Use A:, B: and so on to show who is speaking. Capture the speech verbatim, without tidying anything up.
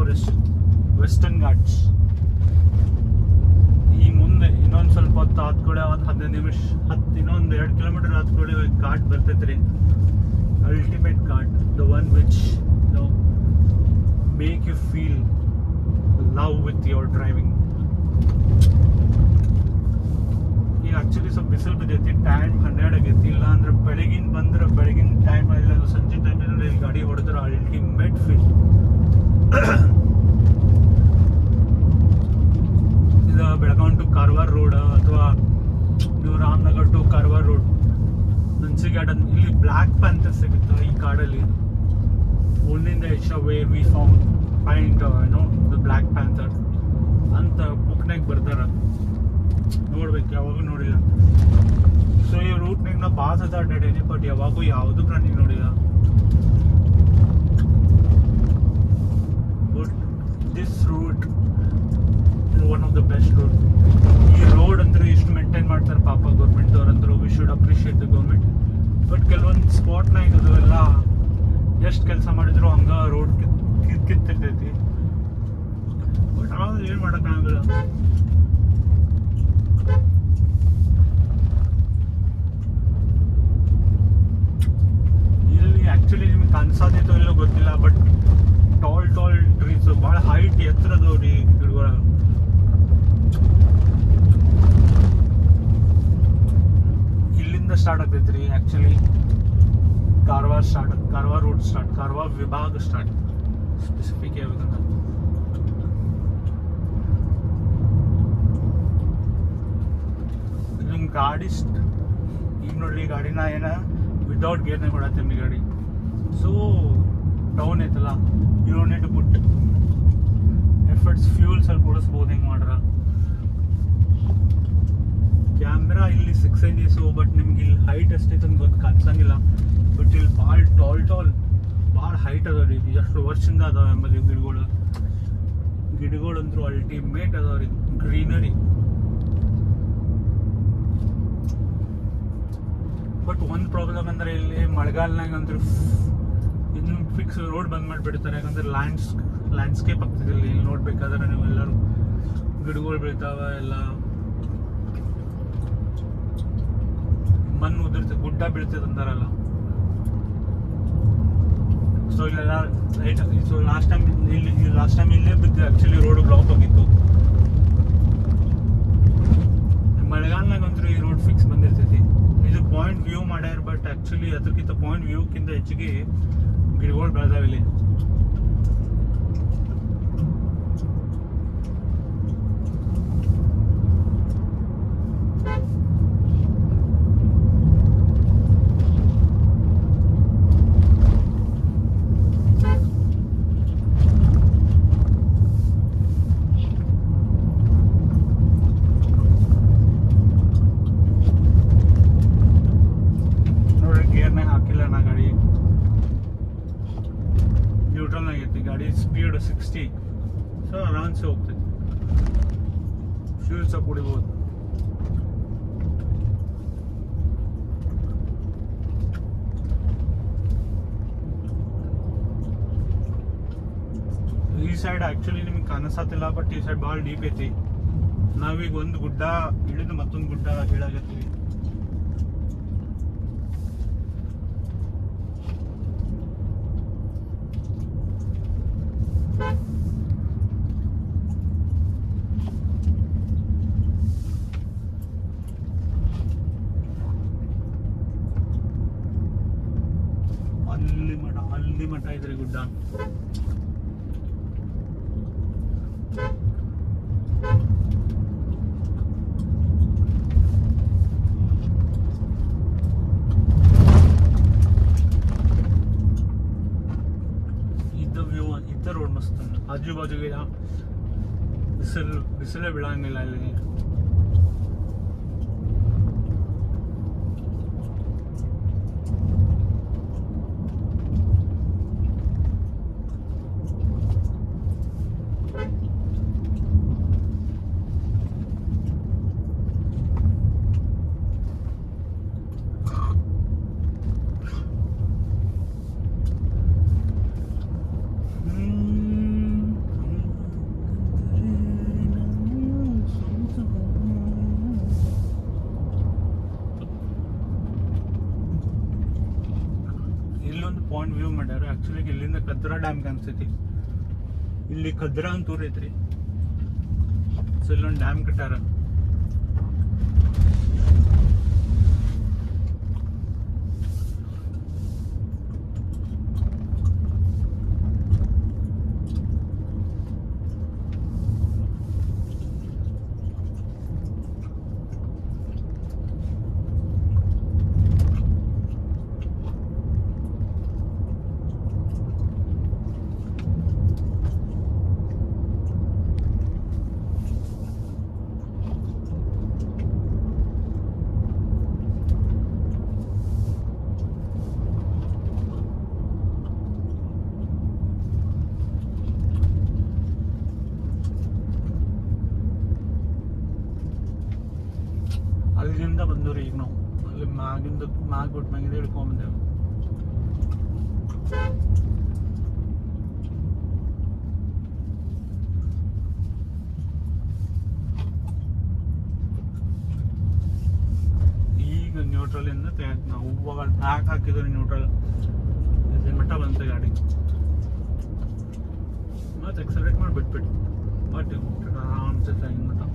A: Forest, western Ghats. ಈ ಮುಂದೆ ಇನ್ನೊಂದು ಸ್ವಲ್ಪ ಹೊತ್ತು ಹತ್ತು ಕೂಡ ಒಂದು ಹದಿನೈದು ನಿಮಿಷ ಹತ್ತು ಇನ್ನೊಂದು ಎರಡು ಕಿಲೋಮೀಟರ್ ಹತ್ತು ಕೂಡ ಘಾಟ್ ಬರ್ತೈತ್ರಿ. Ultimate ghat, the one which no make you feel love with your driving. ಈಗ ಆಕ್ಚುಲಿ ಸ್ವಲ್ಪ ಬಿಸಿಲು ಬಿದ್ದೈತಿ, ಟೈಮ್ ಹನ್ನೆರಡು ಆಗೈತಿ. ಇಲ್ಲ ಅಂದ್ರೆ ಬೆಳಗಿನ ಬಂದ್ರೆ ಬೆಳಗಿನ ಟೈಮ್ ಇಲ್ಲ ಸಂಜೆ ಟೈಮಿನಲ್ಲಿ ಇಲ್ಲಿ ಗಾಡಿ ಹೊಡೆದ್ರೆ ಅಲ್ಟಿಮೇಟ್ ಫೀಲ್. ಇದು ಬೆಳಗಾವಿ ಟು ಕಾರವಾರ ರೋಡ್ ಅಥವಾ ನೀವು ರಾಮನಗರ್ ಟು ಕಾರವಾರ ರೋಡ್ ನನ್ಸಿ ಗಾರ್ಡನ್, ಇಲ್ಲಿ ಬ್ಲ್ಯಾಕ್ ಪ್ಯಾಂಥರ್ ಸಿಗುತ್ತೆ ಈ ಕಾಡಲ್ಲಿ. Only in the Asia where we found find no the black panther ಅಂತ ಬುಕ್ನಾಗ ಬರ್ತಾರ. ನೋಡ್ಬೇಕು, ಯಾವಾಗೂ ನೋಡಿಲ್ಲ. ಸೊ ಈ ರೂಟ್ನಾಗ ನಾ ಭಾಳ ಸತ ಅಡ್ಡಾಡೀನಿ, ಬಟ್ ಯಾವಾಗೂ ಯಾವುದು ಪ್ರಾಣಿ ನೋಡಿಲ್ಲ. But this route is one of the best route. ಈ ರೋಡ್ ಅಂದ್ರೆ ಇಷ್ಟು ಮೇಂಟೈನ್ ಮಾಡ್ತಾರೆ ಪಾಪ ಗೌರ್ಮೆಂಟ್ ಅವ್ರು ಅಂದ್ರು. We should appreciate the government. But ಕೆಲವೊಂದು ಸ್ಪಾಟ್ನಾಗ ಅದು ಎಲ್ಲ ಎಷ್ಟು ಕೆಲಸ ಮಾಡಿದ್ರು ಹಂಗ ರೋಡ್ ಕಿತ್ ಕಿತ್ತಿರ್ತೈತಿ. ಬಟ್ ಆದ್ರೆ ಏನು ಮಾಡೋಕ್ಕಾಗಲ್ಲ. ಆಕ್ಚುಲಿ ನಿಮ್ಗೆ ಕಾಣಿಸೋದಿತ್ತು ಇಲ್ಲೋ ಗೊತ್ತಿಲ್ಲ, ಬಟ್ ಟಾಲ್ ಟಾಲ್ ಟ್ರೀಸ್, ಭಾಳ ಹೈಟ್ ಎತ್ತರದವ್ರಿ ಗಿಡಗಳು. ಇಲ್ಲಿಂದ ಸ್ಟಾರ್ಟ್ ಆಗ್ತೈತ್ರಿ actually Karwar start, Karwar route start, Karwar ವಿಭಾಗ ಸ್ಟಾರ್ಟ್ ಸ್ಪೆಸಿಫಿಕ್ ಯಾವಾಗಂತ. ನಿಮ್ ಗಾಡಿ ಈಗ ನೋಡ್ರಿ, ಗಾಡಿನ ಏನ ವಿತೌಟ್ ಗೇರ್ನಾಗ ಹೊಡತ್ತೀನಿ ಗಾಡಿ. ಸೊ ಡೌನ್ ಐತಲ್ಲ, you don't need to put efforts. Fuel ಸ್ವಲ್ಪ ಉಳಿಸ್ಬೋದು ಹೆಂಗೆ ಮಾಡ್ರ. ಕ್ಯಾಮ್ರಾ ಇಲ್ಲಿ ಸಿಕ್ಸ್ ಇಂಚೀಸು, ಬಟ್ ನಿಮ್ಗೆ ಇಲ್ಲಿ ಹೈಟ್ ಎಷ್ಟೈತೆ ಅಂತ ಗೊತ್ತು ಕಾಣಿಸಂಗಿಲ್ಲ. ಬಟ್ ಇಲ್ಲಿ ಭಾಳ ಟಾಲ್ ಟಾಲ್ ಭಾಳ ಹೈಟ್ ಅದಾವ್ರಿ. ಎಷ್ಟು ವರ್ಷದಿಂದ ಅದಾವ ಎಂಬಲ್ಲಿ ಗಿಡಗಳು. ಗಿಡಗಳು ಅಂತೂ ಅಲ್ಟಿಮೇಟ್ ಅದಾವ್ರಿ, ಗ್ರೀನರಿ. ಬಟ್ ಒಂದು ಪ್ರಾಬ್ಲಮ್ ಅಂದ್ರೆ ಇಲ್ಲಿ ಮಳೆಗಾಲನಾಗ ಅಂದ್ರೆ ಇನ್ನು ಫಿಕ್ಸ್ ರೋಡ್ ಬಂದ್ ಮಾಡಿಬಿಡ್ತಾರೆ. ಯಾಕಂದ್ರೆ ಲ್ಯಾಂಡ್ಸ್ ಲ್ಯಾಂಡ್ಸ್ಕೇಪ್ ಆಗ್ತದೆ ಇಲ್ಲಿ. ಇಲ್ಲಿ ನೋಡ್ಬೇಕಾದ್ರೆ ನೀವು ಎಲ್ಲರೂ ಗಿಡಗಳು ಬೆಳಿತಾವ, ಎಲ್ಲ ಮಣ್ಣು ಉದುರ್ತದೆ, ಗುಡ್ಡ ಬೀಳ್ತದೆ ಅಂತಾರಲ್ಲ. ಸೊ ಇಲ್ಲೆಲ್ಲ ಲೈಟ್. ಸೊ ಲಾಸ್ಟ್ ಟೈಮ್ ಇಲ್ಲಿ ಲಾಸ್ಟ್ ಟೈಮ್ ಇಲ್ಲೇ ಬಿದ್ದು ಆಕ್ಚುಲಿ ರೋಡ್ ಬ್ಲಾಕ್ ಆಗಿತ್ತು. ಮಳೆಗಾಲನಾಗ ಅಂತೂ ಈ ರೋಡ್ ಫಿಕ್ಸ್ ಬಂದಿರ್ತೈತಿ. ಇದು ಪಾಯಿಂಟ್ ವ್ಯೂ ಮಾಡ್ಯಾರ, ಬಟ್ ಆಕ್ಚುಲಿ ಅದಕ್ಕಿಂತ ಪಾಯಿಂಟ್ ವ್ಯೂಕ್ಕಿಂತ ಹೆಚ್ಚಿಗೆ ಗಿಡಗಳು ಬೆಳೆದಾವ ಇಲ್ಲಿ. ಸಿಕ್ಸ್ಟಿ, ಸೊ ಆರಾಮ್ಸೆ ಹೋಗ್ತೈತಿ. ಫ್ಯೂಲ್ ಸಹ ಕುಡಿಬೋದು. ಈ ಸೈಡ್ ಆಕ್ಚುಲಿ ನಿಮ್ಗೆ ಕಾಣಿಸತ್ತಿಲ್ಲ, ಬಟ್ ಈ ಸೈಡ್ ಭಾಳ ಡೀಪ್ ಐತಿ. ನಾವೀಗ ಒಂದು ಗುಡ್ಡ ಇಳಿದು ಮತ್ತೊಂದು ಗುಡ್ಡ ಇಳಾಗತ್ತೀವಿ. ಅಲ್ಲಿ ಮಠ ಅಲ್ಲಿ ಮಠ ಇದ್ರಿ ಗುಡ್ಡ. ಇದ್ದ ವ್ಯೂ ಇದ್ದ ರೋಡ್ ಮಸ್ತ್. ಆಜು ಬಾಜುಗೆ ಬಿಸಿಲು ಬಿಸಿಲೇ ಬೀಳಂಗಿಲ್ಲ ಇಲ್ಲಿ. ಇಲ್ಲೊಂದು ಪಾಯಿಂಟ್ ವ್ಯೂ ಮಾಡ್ಯಾರ. ಆಕ್ಚುಲಿ ಇಲ್ಲಿಂದ ಕದ್ರಾ ಡ್ಯಾಮ್ ಕಾಣಿಸ್ತೈತಿ. ಇಲ್ಲಿ ಕದ್ರಾ ಅಂತ ಊರ್ ಐತ್ರಿ. ಸೊ ಇಲ್ಲೊಂದು ಡ್ಯಾಮ್ ಕಟ್ಟಾರ. ಅಲ್ಲಿಂದ ಬಂದವ್ರಿ ಈಗ ನಾವು ಅಲ್ಲಿ ಮ್ಯಾಗಿಂದ ಮ್ಯಾಗ್ ಬಿಟ್ಟು ಮ್ಯಾಗಿಂದ ಹಿಡ್ಕೊಂಡ್ಬಂದೇವು. ಈಗ ನ್ಯೂಟ್ರಲ್ ಇಂದ ನಾವು ಹೂವಾಗ ಪ್ಯಾಕ್ ಹಾಕಿದ್ರಿ ನ್ಯೂಟ್ರಲ್ ಇದನ್ನ ಮಟ್ಟ ಬಂತು ಗಾಡಿ. ಮತ್ತೆ ಎಕ್ಸಲೇಟ್ ಮಾಡಿ ಬಿಟ್ಬಿಟ್ಟು ಬಟ್ ಆರಾಮ್ಸೆ ಮಟ್ಟ